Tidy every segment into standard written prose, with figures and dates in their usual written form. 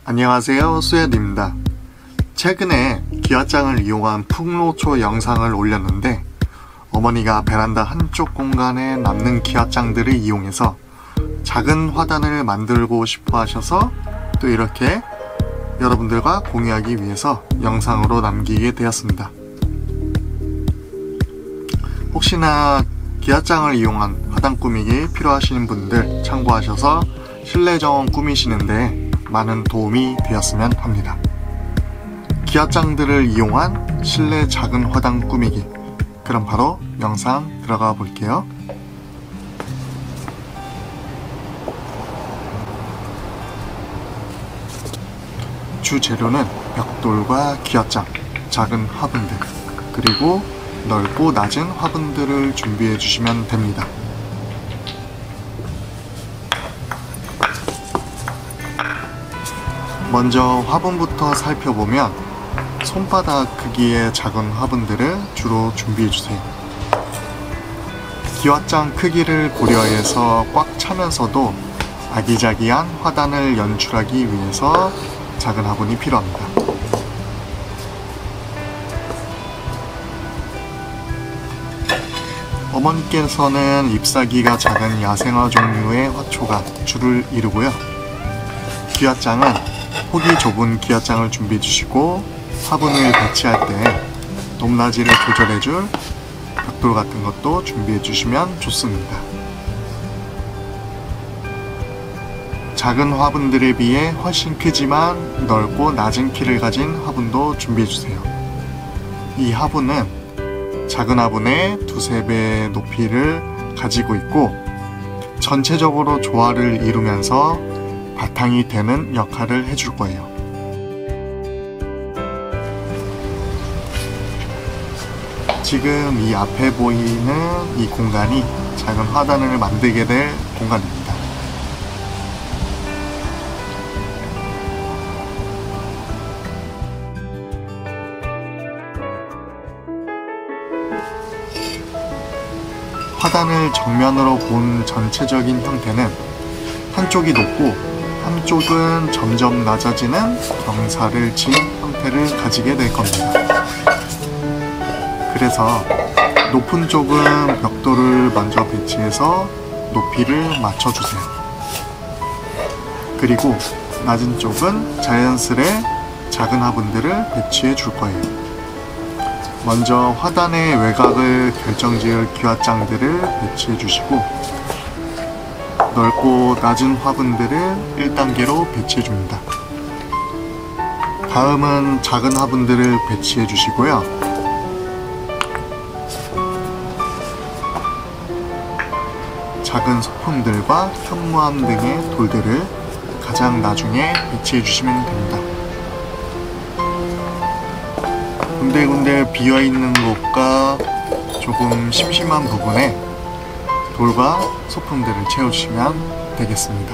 안녕하세요, 수야입니다. 최근에 기와장을 이용한 풍로초 영상을 올렸는데 어머니가 베란다 한쪽 공간에 남는 기와장들을 이용해서 작은 화단을 만들고 싶어 하셔서 또 이렇게 여러분들과 공유하기 위해서 영상으로 남기게 되었습니다. 혹시나 기와장을 이용한 화단 꾸미기 필요하시는 분들 참고하셔서 실내 정원 꾸미시는데 많은 도움이 되었으면 합니다. 기와장들을 이용한 실내 작은 화단 꾸미기, 그럼 바로 영상 들어가 볼게요. 주 재료는 벽돌과 기와장, 작은 화분들, 그리고 넓고 낮은 화분들을 준비해 주시면 됩니다. 먼저 화분부터 살펴보면 손바닥 크기의 작은 화분들을 주로 준비해 주세요. 기와장 크기를 고려해서 꽉 차면서도 아기자기한 화단을 연출하기 위해서 작은 화분이 필요합니다. 어머니께서는 잎사귀가 작은 야생화 종류의 화초가 주를 이루고요. 기와장은 폭이 좁은 기와장을 준비해 주시고 화분을 배치할 때 높낮이를 조절해줄 벽돌 같은 것도 준비해 주시면 좋습니다. 작은 화분들에 비해 훨씬 크지만 넓고 낮은 키를 가진 화분도 준비해 주세요. 이 화분은 작은 화분의 2~3배 높이를 가지고 있고 전체적으로 조화를 이루면서 바탕이 되는 역할을 해줄 거예요. 지금 이 앞에 보이는 이 공간이 작은 화단을 만들게 될 공간입니다. 화단을 정면으로 본 전체적인 형태는 한쪽이 높고 한쪽은 점점 낮아지는 경사를 진 형태를 가지게 될 겁니다. 그래서 높은 쪽은 벽돌을 먼저 배치해서 높이를 맞춰주세요. 그리고 낮은 쪽은 자연스레 작은 화분들을 배치해 줄 거예요. 먼저 화단의 외곽을 결정지을 기와장들을 배치해 주시고 넓고 낮은 화분들을 1단계로 배치해 줍니다. 다음은 작은 화분들을 배치해 주시고요. 작은 소품들과 현무암 등의 돌들을 가장 나중에 배치해 주시면 됩니다. 군데군데 비어있는 곳과 조금 심심한 부분에 돌과 소품들을 채워주시면 되겠습니다.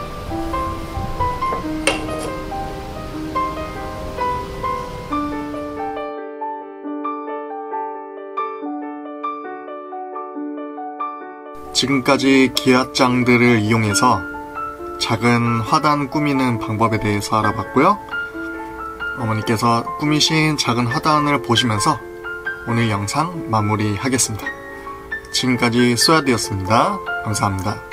지금까지 기와장들을 이용해서 작은 화단 꾸미는 방법에 대해서 알아봤고요. 어머니께서 꾸미신 작은 화단을 보시면서 오늘 영상 마무리하겠습니다. 지금까지 수야디였습니다. 감사합니다.